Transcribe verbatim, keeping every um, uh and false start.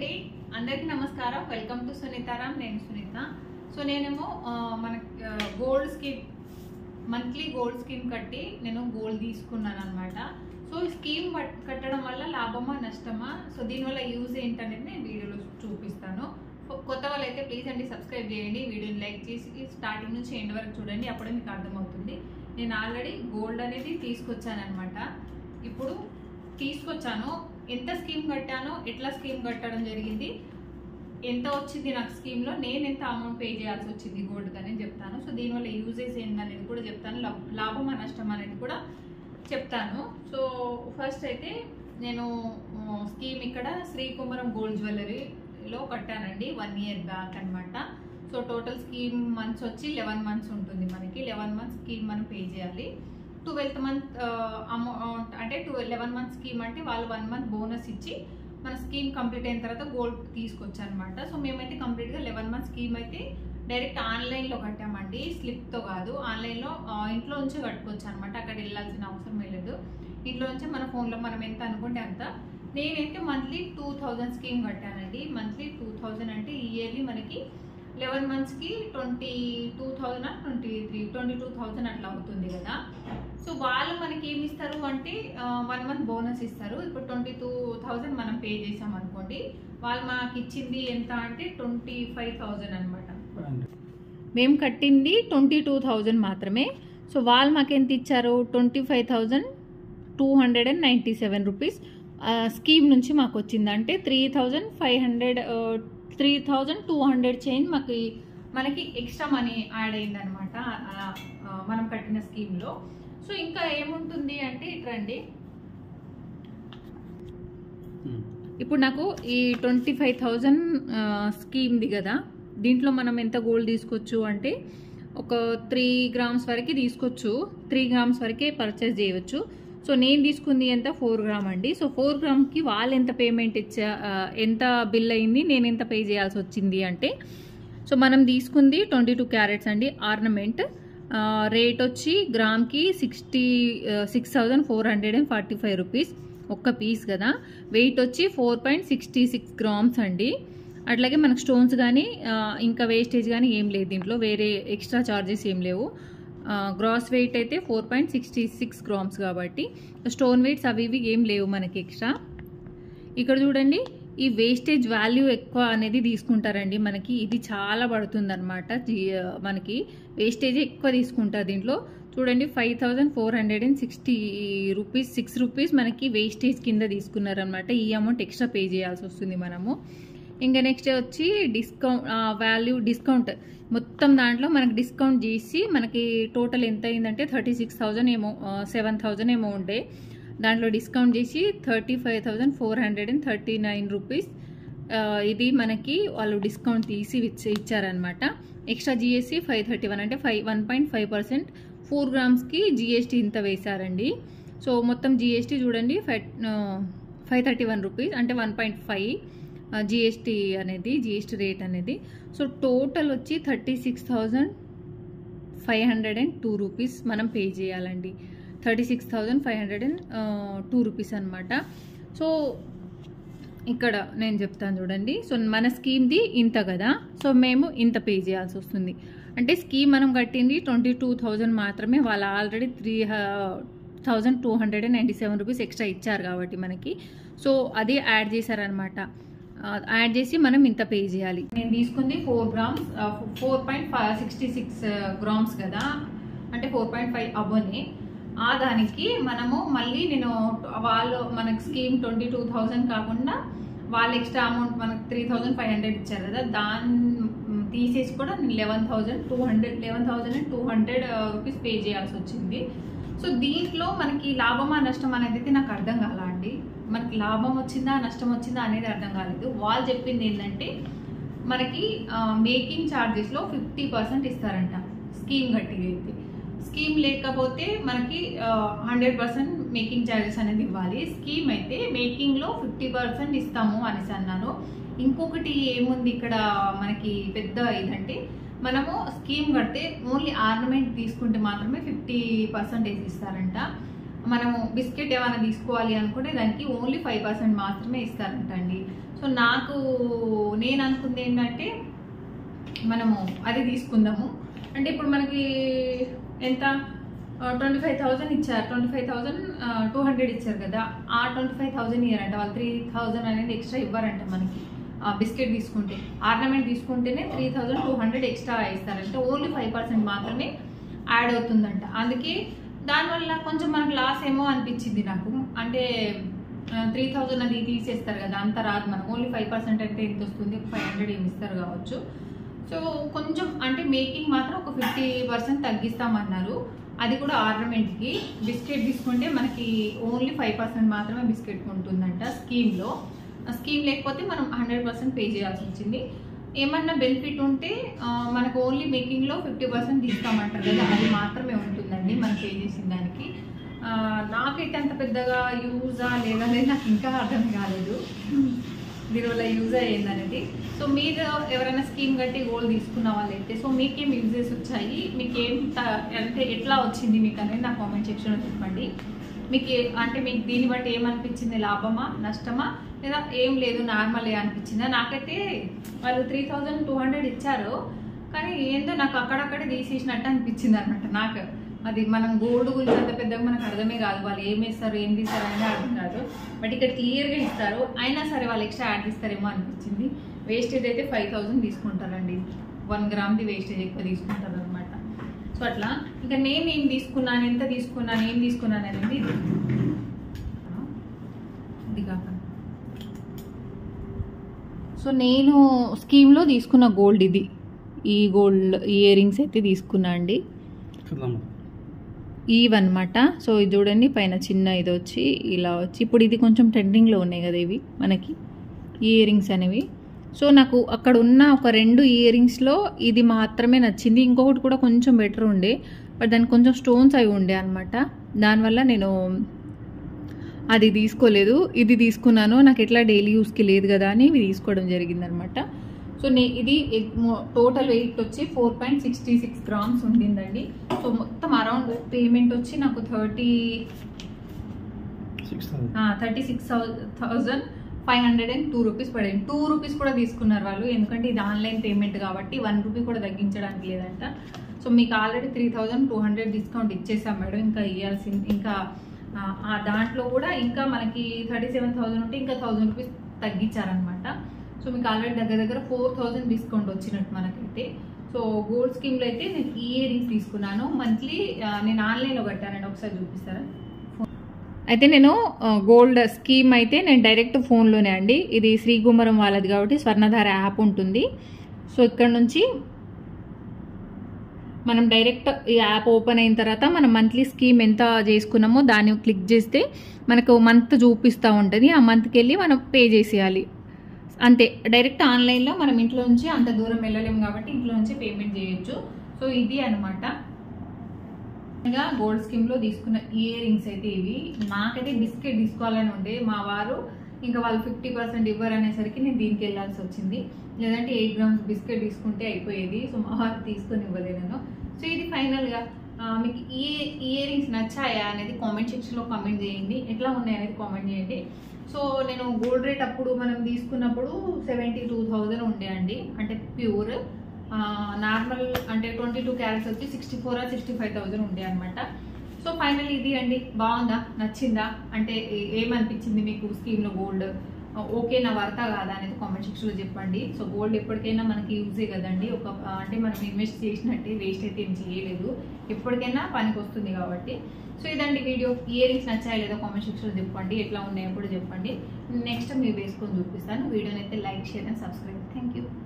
అండి అందరికీ నమస్కారం వెల్కమ్ టు సునీతారామ్ నేను సునీత సో నేనేమో మన gold scheme monthly gold scheme కట్టి నేను గోల్డ్ తీసుకున్నాను అన్నమాట సో ఈ స్కీమ్ కట్టడం వల్ల లాభమా నష్టమా సో దీనివల్ల యూజ్ ఏంటనేది నేను వీడియోలో చూపిస్తాను కొత్త వాళ్ళైతే ప్లీజ్ అండి సబ్స్క్రైబ్ చేయండి వీడియోని లైక్ చేసి స్టార్టింగ్ నుంచి ఎండ్ వరకు చూడండి అప్పుడే మీకు అర్థమవుతుంది నేను ఆల్రెడీ గోల్డ్ అనేది తీసుకొచ్చాను అనమాట ఇప్పుడు తీసుకొచ్చాను ఎంత స్కీమ్ కట్టానో ఎట్లా స్కీమ్ కట్టడం జరిగింది ఎంత వచ్చింది నాకు స్కీమ్లో నేను ఎంత అమౌంట్ పే చేయాల్సి వచ్చింది గోల్డ్ అనేది చెప్తాను సో దీనివల్ల యూజెస్ ఏంటనేది కూడా చెప్తాను లాభమా నష్టం అనేది కూడా చెప్తాను సో ఫస్ట్ అయితే నేను స్కీమ్ ఇక్కడ శ్రీకుమరం గోల్డ్ జ్యువెలరీలో కట్టానండి వన్ ఇయర్ బ్యాక్ అనమాట సో టోటల్ స్కీమ్ మంత్స్ వచ్చి లెవెన్ మంత్స్ ఉంటుంది మనకి లెవెన్ మంత్స్ స్కీమ్ మనం పే చేయాలి ట్వెల్త్ మంత్ అమౌంట్ అంటే టూ లెవెన్ మంత్ స్కీమ్ అంటే వాళ్ళు వన్ మంత్ బోనస్ ఇచ్చి మన స్కీమ్ కంప్లీట్ అయిన తర్వాత గోల్డ్ తీసుకొచ్చారు అనమాట సో మేమైతే కంప్లీట్గా లెవెన్ మంత్ స్కీమ్ అయితే డైరెక్ట్ ఆన్లైన్లో కట్టామండి స్లిప్తో కాదు ఆన్లైన్లో ఇంట్లో నుంచే కట్టుకోవచ్చు అనమాట అక్కడ వెళ్ళాల్సిన అవసరం లేదు ఇంట్లో నుంచే మన ఫోన్లో మనం ఎంత అనుకుంటే అంత నేనైతే మంత్లీ టూ థౌజండ్ స్కీమ్ కట్టానండి మంత్లీ టూ థౌజండ్ అంటే ఇయర్లీ మనకి లెవెన్ మంత్స్కి twenty two thousand twenty three twenty two thousand అట్లా అవుతుంది కదా సో వాళ్ళు మనకి ఏమి ఇస్తారు అంటే వన్ మంత్ బోనస్ ఇస్తారు ఇప్పుడు ట్వంటీ టూ థౌజండ్ మనం పే చేసాం అనుకోండి వాళ్ళు మాకు ఇచ్చింది ఎంత అంటే ట్వంటీ ఫైవ్ థౌజండ్ అనమాట మేము కట్టింది ట్వంటీ టూ థౌజండ్ మాత్రమే సో వాళ్ళు మాకు ఎంత ఇచ్చారు twenty five thousand two hundred and ninety seven rupees scheme నుంచి మాకు వచ్చింది అంటే three thousand five hundred three thousand two hundred change మాకు మనకి ఎక్స్ట్రా మనీ యాడ్ అయింది అనమాట మనం కట్టిన స్కీమ్లో సో ఇంకా ఏముంటుంది అంటే ఇట్రండి ఇప్పుడు నాకు ఈ ట్వంటీ ఫైవ్ థౌజండ్ స్కీమ్ది కదా దీంట్లో మనం ఎంత గోల్డ్ తీసుకోవచ్చు అంటే ఒక త్రీ గ్రామ్స్ వరకు తీసుకోవచ్చు త్రీ గ్రామ్స్ వరకే పర్చేస్ చేయవచ్చు సో నేను తీసుకుంది ఎంత ఫోర్ గ్రామ్ అండి సో ఫోర్ గ్రామ్కి వాళ్ళు ఎంత పేమెంట్ ఇచ్చా ఎంత బిల్ అయింది నేను ఎంత పే చేయాల్సి వచ్చింది అంటే సో మనం తీసుకుంది ట్వంటీ టూ క్యారెట్స్ అండి ఆర్నమెంట్ రేట్ వచ్చి గ్రామ్కి sixty six thousand four hundred and forty five rupees ఒక్క పీస్ కదా వెయిట్ వచ్చి four point sixty six grams అండి అట్లాగే మనకు స్టోన్స్ కానీ ఇంకా వేస్టేజ్ కానీ ఏం లేదు దీంట్లో వేరే ఎక్స్ట్రా చార్జెస్ ఏం లేవు గ్రాస్ వెయిట్ అయితే four point sixty six grams కాబట్టి స్టోన్ వెయిట్స్ అవి ఇవి ఏం లేవు మనకి ఎక్స్ట్రా ఇక్కడ చూడండి ఈ వేస్టేజ్ వాల్యూ ఎక్కువ అనేది తీసుకుంటారండి మనకి ఇది చాలా పడుతుంది అనమాట మనకి వేస్టేజ్ ఎక్కువ తీసుకుంటారు దీంట్లో చూడండి five thousand four hundred and sixty rupees six rupees మనకి వేస్టేజ్ కింద తీసుకున్నారనమాట ఈ అమౌంట్ ఎక్స్ట్రా పే చేయాల్సి వస్తుంది మనము ఇంకా నెక్స్ట్ వచ్చి డిస్కౌంట్ వాల్యూ డిస్కౌంట్ మొత్తం దాంట్లో మనకి డిస్కౌంట్ చేసి మనకి టోటల్ ఎంత అయిందంటే థర్టీ సిక్స్ థౌజండ్ ఏమో సెవెన్ థౌజండ్ ఏమో ఉండే దాంట్లో డిస్కౌంట్ చేసి thirty five thousand four hundred and thirty nine rupees ఇది మనకి వాళ్ళు డిస్కౌంట్ తీసి ఇచ్చారనమాట extra GST five thirty one అంటే five one point five percent four గ్రామ్స్కి జిఎస్టీ ఇంత వేశారండి సో మొత్తం జిఎస్టీ చూడండి five five thirty one rupees అంటే వన్ పాయింట్ ఫైవ్ జిఎస్టీ అనేది జిఎస్టీ రేట్ అనేది సో టోటల్ వచ్చి thirty six thousand five hundred and two rupees మనం పే చేయాలండి thirty six thousand five hundred and two rupees అనమాట so ఇక్కడ నేను చెప్తాను చూడండి సో మన స్కీమ్ది ఇంత కదా సో మేము ఇంత పే చేయాల్సి వస్తుంది అంటే స్కీమ్ మనం కట్టింది ట్వంటీ టూ థౌజండ్ మాత్రమే వాళ్ళు already three thousand two hundred and ninety seven rupees extra ఇచ్చారు కాబట్టి మనకి సో అది యాడ్ చేశారనమాట యాడ్ చేసి మనం ఇంత పే చేయాలి నేను తీసుకుంది four grams four point five sixty six grams కదా అంటే ఫోర్ పాయింట్ ఫైవ్ అవ్వని ఆ దానికి మనము మళ్ళీ నేను వాళ్ళు మనకి స్కీమ్ ట్వంటీ టూ థౌజండ్ కాకుండా వాళ్ళు ఎక్స్ట్రా అమౌంట్ మనకు త్రీ థౌజండ్ ఫైవ్ హండ్రెడ్ ఇచ్చారు కదా దాన్ని తీసేసి కూడా నేను eleven thousand two hundred eleven thousand and two hundred rupees pay చేయాల్సి వచ్చింది సో దీంట్లో మనకి లాభమా నష్టం అనేది అయితే నాకు అర్థం కాల అండి మనకి లాభం వచ్చిందా నష్టం వచ్చిందా అనేది అర్థం కాలేదు వాళ్ళు చెప్పింది ఏంటంటే మనకి మేకింగ్ ఛార్జెస్లో ఫిఫ్టీ పర్సెంట్ ఇస్తారంట స్కీమ్ కట్టి అయితే స్కీమ్ లేకపోతే మనకి హండ్రెడ్ పర్సెంట్ మేకింగ్ ఛార్జెస్ అనేది ఇవ్వాలి స్కీమ్ అయితే మేకింగ్లో ఫిఫ్టీ పర్సెంట్ ఇస్తాము అనేసి అన్నాను ఇంకొకటి ఏముంది ఇక్కడ మనకి పెద్ద ఇదంటే మనము స్కీమ్ కడితే ఓన్లీ ఆర్నమెంట్ తీసుకుంటే మాత్రమే ఫిఫ్టీ పర్సెంటేజ్ ఇస్తారంట మనము బిస్కెట్ ఏమైనా తీసుకోవాలి అనుకుంటే దానికి ఓన్లీ ఫైవ్ పర్సెంట్ మాత్రమే ఇస్తారంట అండి. సో నాకు నేను అనుకుంది ఏంటంటే మనము అది తీసుకుందాము. అంటే ఇప్పుడు మనకి ఎంత ట్వంటీ ఫైవ్ థౌజండ్ ఇచ్చారు, twenty five thousand two hundred ఇచ్చారు కదా, ఆ ట్వంటీ ఫైవ్ థౌజండ్ ఇయ్యారంట వాళ్ళు. త్రీ థౌజండ్ అనేది ఎక్స్ట్రా ఇవ్వరంట మనకి బిస్కెట్ తీసుకుంటే. ఆర్నమెంట్ తీసుకుంటేనే three thousand two hundred extra ఇస్తారంటే ఓన్లీ ఫైవ్ పర్సెంట్ మాత్రమే యాడ్ అవుతుందంట. అందుకే దానివల్ల కొంచెం మనకు లాస్ ఏమో అనిపించింది నాకు. అంటే త్రీ థౌజండ్ అది తీసేస్తారు కదా, అంత రాదు మనకు. ఓన్లీ ఫైవ్ పర్సెంట్ అంటే ఎంత వస్తుంది, ఫైవ్ హండ్రెడ్ ఏమి ఇస్తారు కావచ్చు. సో కొంచెం అంటే మేకింగ్ మాత్రం ఒక ఫిఫ్టీ పర్సెంట్ తగ్గిస్తామన్నారు. అది కూడా ఆర్నమెంట్కి. బిస్కెట్ తీసుకుంటే మనకి ఓన్లీ ఫైవ్ పర్సెంట్ మాత్రమే బిస్కెట్ ఉంటుందంట స్కీమ్లో. స్కీమ్ లేకపోతే మనం హండ్రెడ్ పర్సెంట్ పే చేయాల్సి వచ్చింది. ఏమన్నా బెనిఫిట్ ఉంటే మనకు ఓన్లీ మేకింగ్లో ఫిఫ్టీ పర్సెంట్ తీస్తామంటారు కదా, అది మాత్రమే ఉంటుందండి మనం పే చేసిన దానికి. నాకైతే అంత పెద్దగా యూజా లేదా అనేది నాకు ఇంకా అర్థం కాలేదు దీనివల్ల యూజ్ అయ్యిందనేది. సో మీరు ఎవరైనా స్కీమ్ కట్టి గోల్డ్ తీసుకున్న వాళ్ళైతే సో మీకేం యూజెస్ వచ్చాయి, మీకేం అంటే ఎట్లా వచ్చింది మీకు అనేది నా కామెంట్ సెక్షన్లో చెప్పండి. మీకు అంటే మీకు దీన్ని బట్టి ఏమనిపించింది, లాభమా నష్టమా లేదా ఏం లేదు నార్మలే అనిపించిందా? నాకైతే వాళ్ళు త్రీ థౌజండ్ టూ హండ్రెడ్ ఇచ్చారు కానీ ఏందో నాకు అక్కడక్కడే తీసేసినట్టు అనిపించింది అనమాట. నాకు అది మనం గోల్డ్ గురించి అంత పెద్దగా మనకు అర్థమే కాదు, వాళ్ళు ఏం వేస్తారు ఏం తీస్తారు అనేది అర్థం కాదు. బట్ ఇక్కడ క్లియర్గా ఇస్తారు, అయినా సరే వాళ్ళు ఎక్స్ట్రా యాడ్ ఇస్తారేమో అనిపించింది. వేస్టేజ్ అయితే ఫైవ్ థౌజండ్ తీసుకుంటారండి, వన్ గ్రామ్ది వేస్టేజ్ ఎక్కువ తీసుకుంటారు అనమాట. సో అట్లా ఇంకా నేను ఏం తీసుకున్నాను, ఎంత తీసుకున్నాను, ఏం తీసుకున్నాను అనేది ఇది కాక. సో నేను స్కీమ్లో తీసుకున్న గోల్డ్ ఇది, ఈ గోల్డ్ ఇయర్ రింగ్స్ అయితే తీసుకున్నా అండి, ఇవన్నమాట. సో ఇది చూడండి పైన చిన్న ఇది వచ్చి ఇలా వచ్చి, ఇప్పుడు ఇది కొంచెం ట్రెండింగ్లో ఉన్నాయి కదా ఇవి మనకి ఇయర్ రింగ్స్ అనేవి. సో నాకు అక్కడ ఉన్న ఒక రెండు ఇయర్ రింగ్స్లో ఇది మాత్రమే నచ్చింది. ఇంకొకటి కూడా కొంచెం బెటర్ ఉండే, బట్ దానికి కొంచెం స్టోన్స్ అవి ఉండే అనమాట. దానివల్ల నేను అది తీసుకోలేదు, ఇది తీసుకున్నాను. నాకు ఎట్లా డైలీ యూస్కి లేదు కదా అని ఇవి తీసుకోవడం జరిగిందనమాట. సో నే ఇది టోటల్ వెయిట్ వచ్చి four point sixty six grams ఉండిందండి. సో మొత్తం అరౌండ్ పేమెంట్ వచ్చి నాకు thirty thirty six thousand five hundred and two rupees పడింది. టూ రూపీస్ కూడా తీసుకున్నారు వాళ్ళు, ఎందుకంటే ఇది ఆన్లైన్ పేమెంట్ కాబట్టి వన్ రూపీ కూడా తగ్గించడానికి లేదంట. సో మీకు already three thousand two hundred discount ఇచ్చేసాం మేడం, ఇంకా ఇవ్వాల్సింది ఇంకా దాంట్లో కూడా ఇంకా మనకి థర్టీ సెవెన్ థౌజండ్ ఉంటే ఇంకా థౌజండ్ రూపీస్ తగ్గించారనమాట. సో మీకు ఆల్రెడీ దగ్గర దగ్గర ఫోర్ థౌజండ్ డిస్కౌంట్ వచ్చినట్టు మనకైతే. సో గోల్డ్ స్కీమ్లో అయితే నేను ఇయర్ రింగ్స్ తీసుకున్నాను. మంత్లీ నేను ఆన్లైన్లో కట్టానండి, ఒకసారి చూపిస్తారా? అయితే నేను గోల్డ్ స్కీమ్ అయితే నేను డైరెక్ట్ ఫోన్లోనే అండి, ఇది శ్రీ గుమ్మరం వాళ్ళది కాబట్టి స్వర్ణధార యాప్ ఉంటుంది. సో ఇక్కడ నుంచి మనం డైరెక్ట్ ఈ యాప్ ఓపెన్ అయిన తర్వాత మనం మంత్లీ స్కీమ్ ఎంత చేసుకున్నామో దాన్ని క్లిక్ చేస్తే మనకు మంత్ చూపిస్తూ ఉంటుంది. ఆ మంత్కి వెళ్ళి మనం పే చేసేయాలి అంతే. డైరెక్ట్ ఆన్లైన్లో మనం ఇంట్లో నుంచి అంత దూరం వెళ్ళలేము కాబట్టి ఇంట్లో నుంచి పేమెంట్ చేయొచ్చు. సో ఇది అనమాట ఇంకా గోల్డ్ స్కీమ్లో తీసుకున్న ఇయర్ రింగ్స్ అయితే ఇవి. నాకైతే బిస్కెట్ తీసుకోవాలని ఉండే, మా వారు ఇంకా వాళ్ళు ఫిఫ్టీ పర్సెంట్ ఇవ్వరు అనేసరికి నేను దీనికి వెళ్ళాల్సి వచ్చింది. లేదంటే ఎయిట్ గ్రామ్స్ బిస్కెట్ తీసుకుంటే అయిపోయేది. సో మా వారు తీసుకొని ఇవ్వలేదు నేను. సో ఇది ఫైనల్గా మీకు ఈ ఇయర్ రింగ్స్ నచ్చాయా అనేది కామెంట్ సెక్షన్లో కామెంట్ చేయండి, ఎట్లా ఉన్నాయి అనేది కామెంట్ చేయండి. సో నేను గోల్డ్ రేట్ అప్పుడు మనం తీసుకున్నప్పుడు సెవెంటీ టూ థౌజండ్ ఉండే అండి, అంటే ప్యూర్ నార్మల్ అంటే ట్వంటీ టూ క్యారెట్స్ వచ్చి సిక్స్టీ ఫోర్ ఆ సిక్స్టీ ఫైవ్ థౌజండ్ ఉండే అనమాట. సో ఫైనల్ ఇది అండి, బాగుందా నచ్చిందా అంటే ఏమనిపించింది మీకు స్కీమ్లో గోల్డ్ ఓకేనా వర్తా కాదా అనేది కామెంట్ సెక్షన్లో చెప్పండి. సో గోల్డ్ ఎప్పటికైనా మనకి యూజే కదండి, ఒక అంటే మనం ఇన్వెస్ట్ చేసినట్టే వేస్ట్ అయితే ఏం చేయలేదు, ఎప్పటికైనా పనికి వస్తుంది కాబట్టి. సో ఇదండి వీడియో. ఇయర్ రింగ్స్ నచ్చాయా లేదా కామెంట్ సెక్షన్లో చెప్పండి, ఎట్లా ఉన్నాయో కూడా చెప్పండి. నెక్స్ట్ మీరు వేసుకొని చూపిస్తాను. వీడియోని అయితే like share and subscribe. Thank you.